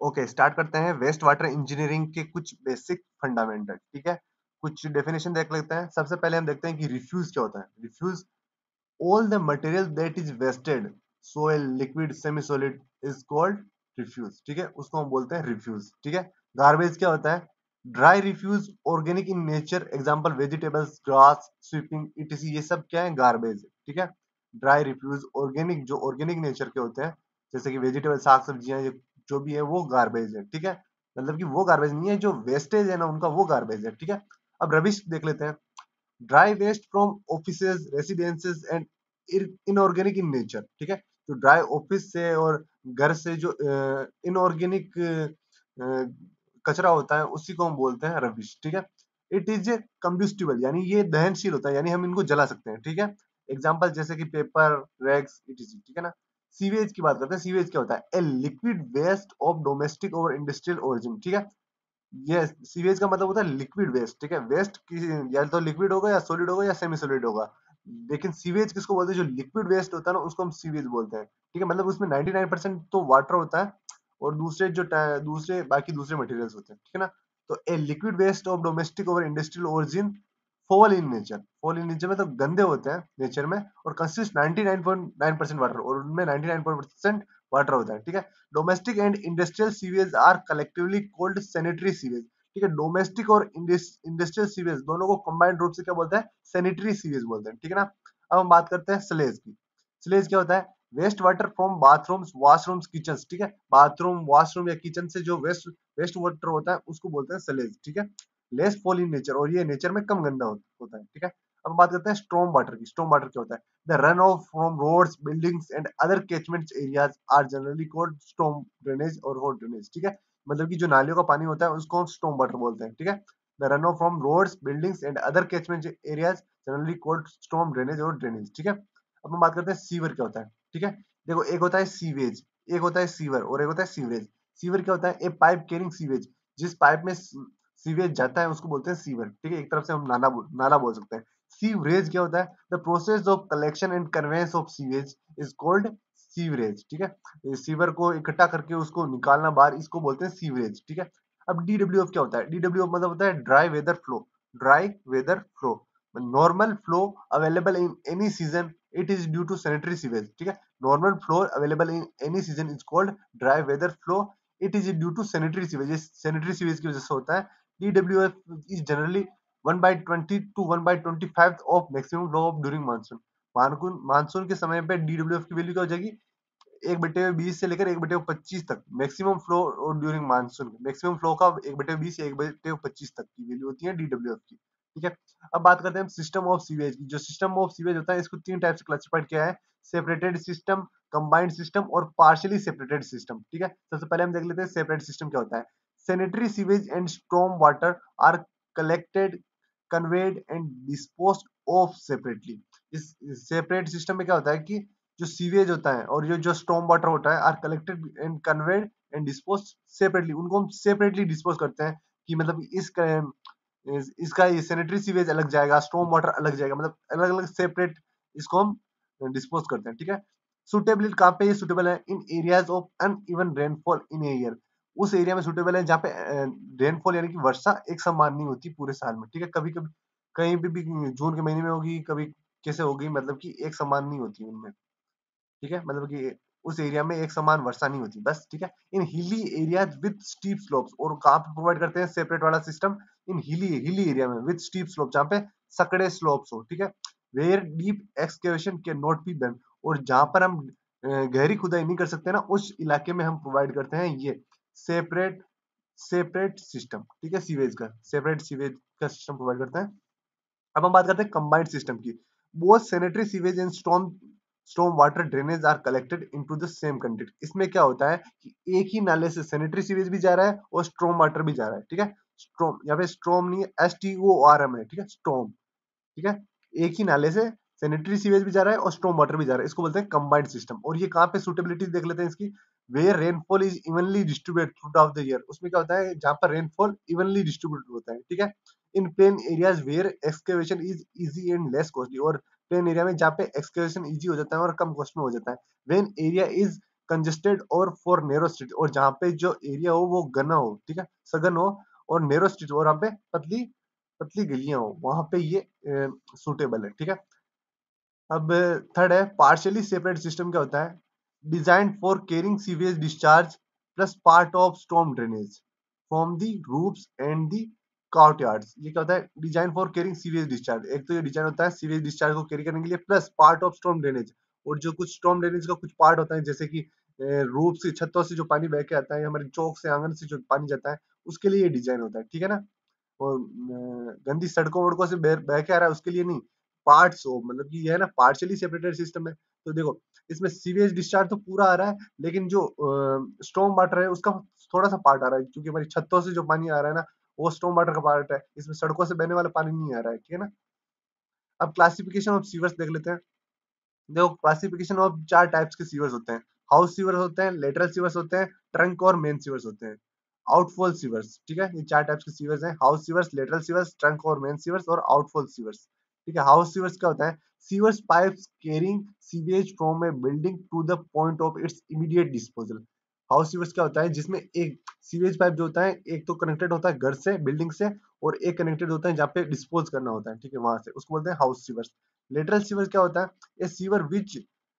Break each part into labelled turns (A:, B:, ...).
A: Okay, start करते हैं waste water engineering के कुछ बेसिक फंडामेंटल। ठीक है, कुछ डेफिनेशन देख लेते हैं। सबसे पहले हम देखते हैं कि रिफ्यूज क्या होता है। Refuse, all the material that is wasted, soil, liquid, semi solid is called refuse। ठीक है, उसको हम बोलते हैं रिफ्यूज। ठीक है, गार्बेज क्या होता है। Dry refuse, organic in nature, example vegetables, grass, sweeping, etc, ये सब क्या है, गार्बेज। ठीक है, ड्राई रिफ्यूज ऑर्गेनिक, जो ऑर्गेनिक नेचर के होते हैं, जैसे कि वेजिटेबल, साग सब्जियां, ये जो भी है वो गार्बेज है। ठीक है, मतलब कि वो गार्बेज नहीं है, जो वेस्टेज है ना उनका, वो गार्बेज है। ठीक है, अब रबिश देख लेते हैं। Dry waste from offices, residences and inorganic in nature. ठीक है, जो ड्राई ऑफिस से और घर से जो इनऑर्गेनिक कचरा होता है, उसी को हम बोलते हैं रबिश। ठीक है, इट इज ए कंब्यूस्टिबल, यानी ये दहनशील होता है, यानी हम इनको जला सकते हैं। ठीक है, एग्जाम्पल जैसे कि पेपर, रैग्स, इटीसी। ठीक है ना। सीवेज की बात करते हैं। सीवेज क्या होता है, a liquid waste of domestic और इंडस्ट्रियल ओरिजिन। ठीक है, ये सीवेज का मतलब होता है लिक्विड वेस्ट। ठीक है, वेस्ट की या तो लिक्विड होगा या सॉलिड होगा या सेमी सॉलिड होगा, लेकिन सीवेज किसको बोलते हैं, जो लिक्विड वेस्ट होता है ना उसको हम सीवेज बोलते हैं। ठीक है, मतलब उसमें 99% तो वाटर होता है और दूसरे जो दूसरे बाकी दूसरे मटेरियल्स होते हैं। ठीक है ना। तो a liquid waste of domestic और industrial origin foul in nature. Foul in nature में तो गंदे होते हैं नेचर में, और कंसिस्ट 99.9% वाटर, और उनमें 99% वाटर होता है। ठीक है, domestic and industrial sewage are collectively called sanitary sewage. ठीक है, डोमेस्टिक और इंडस्ट्रियल सीवेज दोनों को कंबाइंड रूप से क्या बोलते हैं, सैनिटरी सीवेज बोलते हैं। ठीक है ना। अब हम बात करते हैं स्लेज की। स्लेज क्या होता है, waste water from bathrooms, washrooms, kitchen. ठीक है, बाथरूम, वॉशरूम या किचन से जो वेस्ट वेस्ट वाटर होता है उसको बोलते हैं स्लेज। ठीक है, लेस फॉल इन नेचर, और ये नेचर में कम गंदा होता है। ठीक है, अब बात करते हैं स्ट्रॉम वाटर की। स्ट्रॉम वाटर क्या होता है, the run off from roads, buildings and other catchment areas are generally called storm drainage और हॉट ड्रेनेज। ठीक है, मतलब कि जो नालियों का पानी होता है उसको हम स्ट्रॉम वाटर बोलते हैं। ठीक है, the run off from roads, buildings and other catchment areas generally called storm drainage और ड्रेनेज। ठीक है, अब हम बात करते हैं सीवर क्या होता है। ठीक है, देखो, एक होता है सीवेज, एक होता है सीवर, और एक होता है सीवरेज। सीवर क्या होता है, ए पाइप कैरिंग सीवेज, जिस पाइप में सीवेज जाता है उसको बोलते हैं सीवर। ठीक है, एक तरफ से हम नाला बोल सकते हैं। सीवरेज क्या होता है, the process of collection and conveyance of sewage is called sewerage. ठीक है, सीवर को इकट्ठा करके उसको निकालना बाहर, इसको बोलते हैं सीवरेज। ठीक है, अब डीडब्ल्यूएफ क्या होता है, डीडब्ल्यूएफ मतलब होता है dry weather flow. Dry weather flow, normal flow available in any season, it is due to sanitary sewage. ठीक है, normal flow available in any season is called dry weather flow, it is due to sanitary sewage. ये sanitary sewage की वजह से होता है। DWF is generally 1/20 to 1/25 of maximum flow of during monsoon. Monsoon के समय पे DWF की वैल्यू क्या हो जाएगी, 1/20 से लेकर 1/25 तक मैक्सिमम फ्लो, और ड्यूरिंग मानसून मैक्सिमम फ्लो का 1/20 या 1/25 तक की वैल्यू होती है DWF की। ठीक है, अब बात करते हैं सिस्टम ऑफ सीवेज की। जो सिस्टम ऑफ सीवेज होता है इसको तीन टाइप से क्लासिफाइड किया है, सेपरेटेड सिस्टम, कंबाइंड सिस्टम और पार्शियली सेपरेटेड सिस्टम। ठीक है, सबसे पहले हम देख लेते हैं सेपरेट सिस्टम क्या होता है। Sanitary sewage and storm water are collected, conveyed and disposed of separately. इस सेपरेट सिस्टम में क्या होता है कि जो सीवेज होता है और ये जो स्टॉर्म वाटर होता है are collected and conveyed and dispose separately, उनको हम सेपरेटली डिस्पोज करते हैं। कि मतलब इसका ये सैनिटरी सीवेज अलग जाएगा, स्टॉर्म वाटर अलग जाएगा, मतलब अलग अलग सेपरेट इसको हम डिस्पोज करते हैं। ठीक है, सुटेबिलिटी कहाँ पे ये सुटेबल है, in areas of uneven rainfall in a year. उस एरिया में सुटेबल है जहाँ पे रेनफॉल यानी कि वर्षा एक समान नहीं होती पूरे साल में। ठीक है, कभी कभी कहीं भी जून के महीने में होगी, कभी कैसे होगी, मतलब कि एक समान नहीं होती उनमें। ठीक है, मतलब कि उस एरिया में एक समान वर्षा नहीं होती बस। ठीक है, इन hilly areas with steep slopes, और कहाँ पे प्रोवाइड करते हैं सेपरेट वाला सिस्टम, इन हिली एरिया में विद स्टीप स्लोप, जहाँ पे सकड़े स्लोप्स हो। ठीक है, where deep excavation can not be done, और जहाँ पर हम गहरी खुदाई नहीं कर सकते ना, उस इलाके में हम प्रोवाइड करते हैं ये सेपरेट सेपरेट सिस्टम। ठीक है, सीवेज का सेपरेट सीवेज का सिस्टम प्रोवाइड करते हैं। अब हम बात करते हैं कंबाइंड सिस्टम की। Both sanitary sewage and storm water drainage are collected into the same content. इसमें क्या होता है कि एक ही नाले से सैनिटरी सीवेज भी जा रहा है और स्टॉर्म वाटर भी जा रहा है। ठीक है, स्ट्रोम, यहाँ पे स्ट्रोम नहीं है, STORM है। ठीक है, स्टॉर्म। ठीक है, एक ही नाले से सैनिटरी सीवेज भी जा रहा है और स्टॉर्म वाटर भी जा रहा है, इसको बोलते हैं कंबाइंड सिस्टम। और ये कहाँ पे सुटेबिलिटी देख लेते हैं इसकी, where rainfall is evenly distributed throughout the year. उसमें क्या होता है, जहाँ पर रेनफॉल इवनली डिस्ट्रीब्यूटेड होता है। ठीक है, in plain areas where excavation is easy and less costly, और प्लेन एरिया में जहाँ पे एक्सकेवेशन इजी हो जाता है और कम कॉस्ट में हो जाता है। वेन एरिया इज कंजेस्टेड और फॉर नैरो स्ट्रीट, और जहाँ पे जो एरिया हो वो घना हो, ठीक है, सघन हो, और नैरो स्ट्रीट और वहाँ पे पतली पतली गलियां हो, वहां पे ये सूटेबल है, ठीक है। अब थर्ड है पार्शियली सेपरेट सिस्टम। क्या होता है? Design for carrying sewage discharge plus part of storm drainage from the roofs and the courtyards. ये क्या होता है? Design for carrying sewage discharge, एक तो ये डिजाइन होता है सीवेज डिस्चार्ज को कैरी करने के लिए, plus part of storm drainage, और जो कुछ स्टॉर्म ड्रेनेज का कुछ पार्ट होता है, जैसे कि रूफ से, छतों से जो पानी बह के आता है, हमारे चौक से, आंगन से जो पानी जाता है, उसके लिए ये डिजाइन होता है, ठीक है ना। और गंदी सड़कों वड़कों से बह के आ रहा है उसके लिए नहीं, पार्ट्स हो, मतलब कि ये है ना पार्शियली सेपरेटेड सिस्टम है। तो देखो इसमें सीवेज डिस्चार्ज तो पूरा आ रहा है, लेकिन जो स्टॉर्म वाटर है उसका थोड़ा सा पार्ट आ रहा है, क्योंकि हमारी छतों से जो पानी आ रहा है ना, वो स्टॉर्म वाटर का पार्ट है, इसमें सड़कों से बहने वाला पानी नहीं आ रहा है, ठीक है ना। अब क्लासिफिकेशन ऑफ सीवर्स देख लेते हैं। देखो क्लासिफिकेशन ऑफ चार टाइप्स के सीवर्स होते हैं। हाउस सीवर्स होते हैं, लेटरल सीवर्स होते हैं, ट्रंक और मेन सीवर्स होते हैं। आउटफॉल सीवर्स, ठीक है, ये चार टाइप्स के सीवर्स हैं। House sewers, lateral sewers, trunk और मेन सीवर्स, और आउटफॉल सीवर्स, ठीक है। हाउस सीवर्स क्या होता है? Sewers pipes carrying sewage from a building to the point of its immediate disposal. House sewers क्या होता है? जिसमें एक सीवेज पाइप जो होता है, एक तो कनेक्टेड होता है घर से, बिल्डिंग से, और एक कनेक्टेड होता है जहाँ पे डिस्पोज करना होता है, ठीक है, वहां से, उसको बोलते हैं हाउस सीवर्स। लेटरल सीवर्स क्या होता है? A sewer which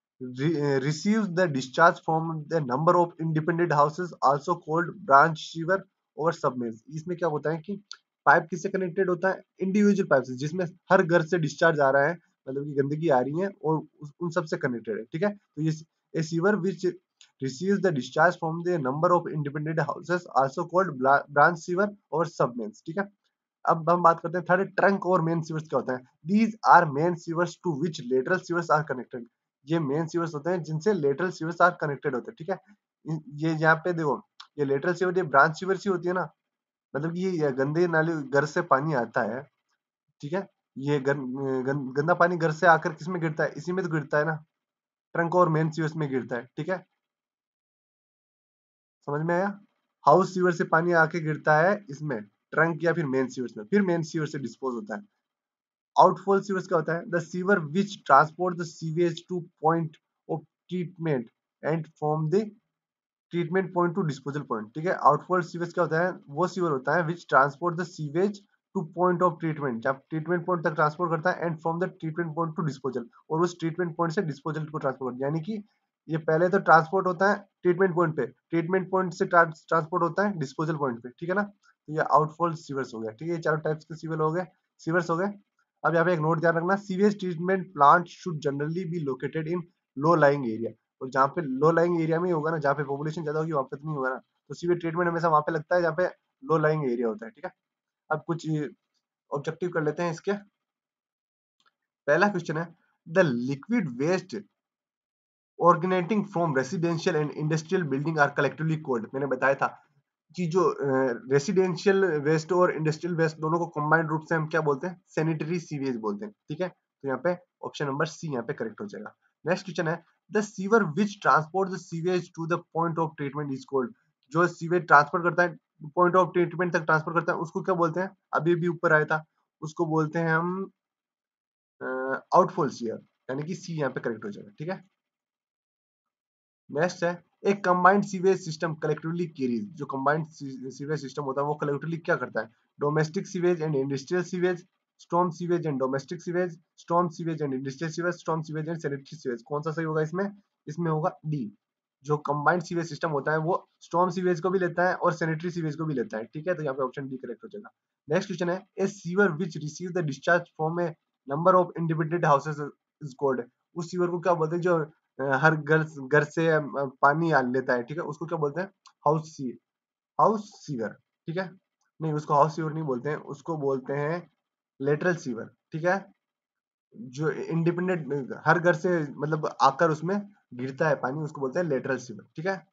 A: receives the discharge from the number of independent houses also called branch sewer or submerged। इसमें क्या होता है कि पाइप किससे कनेक्टेड होता है? इंडिविजुअल पाइप से, जिसमें हर घर से डिस्चार्ज आ रहा है, मतलब कि गंदगी आ रही है, और उन सब से कनेक्टेड है, ठीक है। तो ये a sewer which receives the discharge from the number of independent houses also called branch sewer or submerged, ठीक है। अब हम बात करते हैं थर्ड, ट्रंक और मेन सीवर्स क्या होता है? These are main sewers to which lateral sewers are connected. ये मेन सीवर्स होते हैं जिनसे लेटरल सीवर्स आर कनेक्टेड होते हैं, ठीक है। ये यहाँ पे देखो, ये लेटरल सीवर, ये ब्रांच सीवर्स ही होती है ना, मतलब कि ये गंदे नाले घर से पानी आता है, ठीक है। ये गंदा पानी घर से आकर किस में गिरता है? इसी में तो गिरता है ना, ट्रंक और मेन सीवर्स में गिरता है, ठीक है। समझ में आया? हाउस सीवर से पानी आके गिरता है इसमें, ट्रंक या फिर मेन सीवर्स में, फिर मेन सीवर से डिस्पोज होता है। आउटफॉल सीवर्स क्या होता है? The sewer which transport the sewage to point of treatment and from the treatment point to disposal point, ठीक है। आउटफॉल सीवेज क्या होता है? वो सीवर होता है which transport the sewage to point of treatment, जब ट्रीटमेंट पॉइंट तक ट्रांसपोर्ट करता है, and from the treatment point to disposal, और उस ट्रीटमेंट पॉइंट से डिस्पोजल को ट्रांसपोर्ट करता है। यानी कि ये पहले तो ट्रांसपोर्ट होता है ट्रीटमेंट पॉइंट पे, ट्रीटमेंट पॉइंट से ट्रांसपोर्ट होता है डिस्पोजल पॉइंट पे, ठीक है ना। तो ये आउटफॉल सीवर्स हो गया, ठीक है। ये चारों टाइप्स के सीवर हो गए, सीवर्स हो गए। अब यहाँ पे एक नोट ध्यान रखना, sewage treatment plant should generally be located in low lying area. और जहाँ पे लो लाइंग एरिया में होगा ना, जहाँ पे पॉपुलेशन ज्यादा होगी, वहां पे तो नहीं होगा ना। तो सीवेज ट्रीटमेंट हमेशा वहां पे लगता है जहाँ पे लो लाइंग एरिया होता है, ठीक है। अब कुछ ऑब्जेक्टिव कर लेते हैं इसके। पहला क्वेश्चन है, the liquid waste originating from residential and industrial building are collectively called. मैंने बताया था कि जो रेसिडेंशियल वेस्ट और इंडस्ट्रियल वेस्ट दोनों को कंबाइंड रूप से हम क्या बोलते हैं? सैनिटरी सीवेज बोलते हैं, ठीक है। तो यहाँ पे ऑप्शन नंबर सी यहाँ पे करेक्ट हो जाएगा। नेक्स्ट क्वेश्चन है, the sewer which transport the sewage to the point of treatment is called. जो सीवेज ट्रांसफर करता है, पॉइंट ऑफ ट्रीटमेंट तक ट्रांसफर करता है, उसको क्या बोलते हैं? अभी भी ऊपर आया था, उसको बोलते हैं हम आउटफॉल सीवर, यानी कि सी यहाँ पे करेक्ट हो जाएगा, ठीक है। नेक्स्ट है, एक combined sewage system collectively carries. जो कंबाइंड सीवेज सिस्टम होता है वो कलेक्टिवली क्या करता है? Domestic sewage and industrial sewage, storm sewage and domestic sewage, storm sewage and industrial sewage, storm sewage and sanitary sewage. कौन सा सही होगा इसमें? इसमें होगा डी। जो कंबाइंड सीवेज सिस्टम होता है वो स्टॉर्म सीवेज को भी लेता है और सैनिटरी सीवेज को भी लेता है, ठीक है। तो यहाँ पे ऑप्शन डी करेक्ट हो जाएगा। नेक्स्ट क्वेश्चन है, a sewer which receive the discharge from a number of independent houses is called. उस सीवर को क्या बोलते हैं जो हर घर घर से पानी लेता है, ठीक है, उसको क्या बोलते हैं? हाउस सी हाउस सीवर, ठीक है। नहीं, उसको हाउस सीवर नहीं बोलते हैं, उसको बोलते हैं लेटरल सीवर, ठीक है। जो इंडिपेंडेंट हर घर से मतलब आकर उसमें गिरता है पानी, उसको बोलते हैं लेटरल सीवर, ठीक है।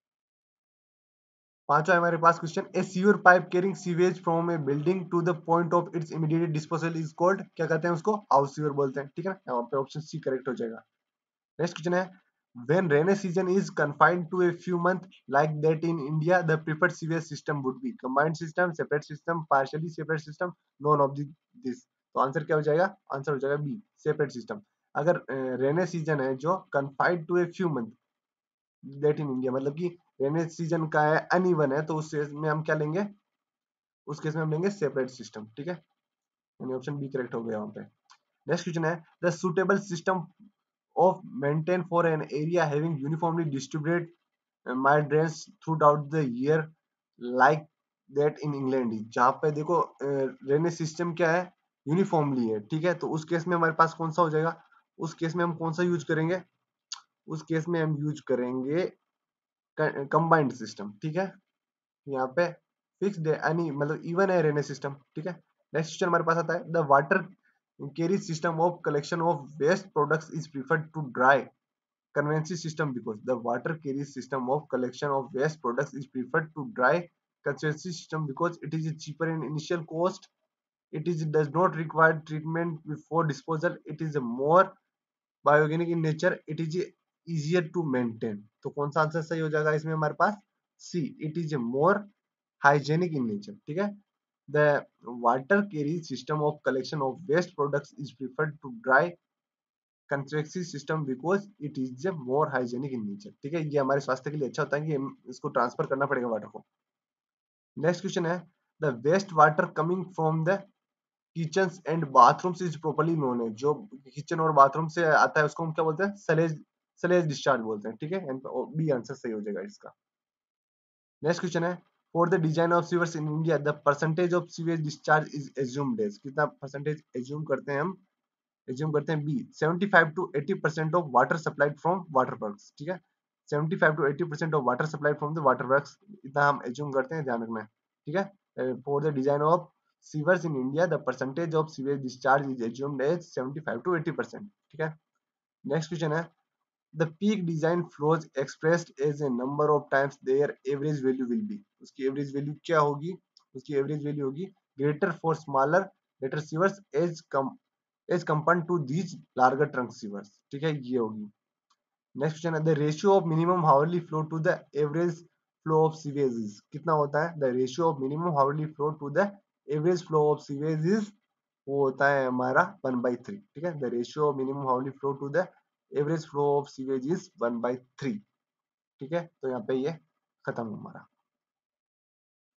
A: पांचवा हमारे पास question, a sewer pipe carrying sewage from a building to the point of its immediate disposal is called. क्या कहते हैं उसको? हाउस सीवर बोलते हैं, ठीक है। यहाँ पे ऑप्शन सी करेक्ट हो जाएगा। नेक्स्ट क्वेश्चन है, when rainy season is confined to a few months like that in India, the preferred sewage system would be combined system, separate system, partially separate system, none of this। तो answer क्या हो जाएगा? Answer हो जाएगा B, separate system. अगर rainy season है जो confined to a few month, that in India, मतलब कि रेनी सीजन का है, अनइवन है, तो उस केस में हम क्या लेंगे, उस केस में हम लेंगे सेपरेट सिस्टम, ठीक है, यानी ऑप्शन बी करेक्ट हो गया वहां पे। नेक्स्ट क्वेश्चन है the suitable system of maintain for an area having uniformly distributed mild rains throughout the year like that in England, जहाँ पे देखो रेनी सिस्टम क्या है, यूनिफॉर्मली है, ठीक है, तो उस केस में हमारे पास कौन सा हो जाएगा, उस केस में हम कौन सा यूज करेंगे, उस केस में हम यूज करेंगे कंबाइंड सिस्टम, ठीक है, यहाँ पे फिक्स डे यानी मतलब इवन है रेने सिस्टम, ठीक है। नेक्स्ट क्वेश्चन हमारे पास आता है the water carry system of collection of waste products is preferred to dry conveyance system because the water carries system of collection of waste products is preferred to dry conveyance system because it is cheaper in initial cost, it is does not require treatment before disposal, it is more biogenic in nature, it is easier to maintain, तो कौन सा answer सही हो जाएगा इसमें हमारे पास, C, it is more hygienic in nature, ठीक है। The water carry system of collection of waste products is preferred to dry constructive system because it is more hygienic in nature, ठीक है, ये हमारे स्वास्थ्य के लिए अच्छा होता है कि हम इसको ट्रांसफर करना पड़ेगा वाटर को। नेक्स्ट क्वेश्चन है the waste water coming from the kitchen and bathrooms is properly known है, जो किचन और बाथरूम से आता है उसको हम क्या बोलते हैं, सलेज, सलेज डिस्चार्ज बोलते हैं, ठीक है, बी आंसर सही हो जाएगा इसका। नेक्स्ट क्वेश्चन है for the design of sewers in India the percentage of sewage discharge is assumed as, कितना परसेंटेज एज्यूम करते हैं हम, एज्यूम करते हैं B 75 to 80% of water supplied from water works, ठीक है, 75 to 80% of water supplied from the water works, इतना हम एज्यूम करते हैं, ध्यान रखना है, ठीक है। For the design of sewers in India the percentage of sewage discharge is assumed as 75 to 80%, ठीक है। नेक्स्ट क्वेश्चन है the peak design flows expressed as a number of times their average value will be, उसकी average value क्या होगी, उसकी average value होगी greater for smaller lateral sewers as compare to these larger trunk sewers, ठीक है, ये होगी। Next question है the ratio of minimum hourly flow to the average flow of sewage is, कितना होता है, the ratio of minimum hourly flow to the average flow of sewage is, वो होता है हमारा 1/3, ठीक है, the ratio of minimum hourly flow to the average flow of sewage is 1/3, ठीक है, तो यहाँ पे ये खत्म हमारा।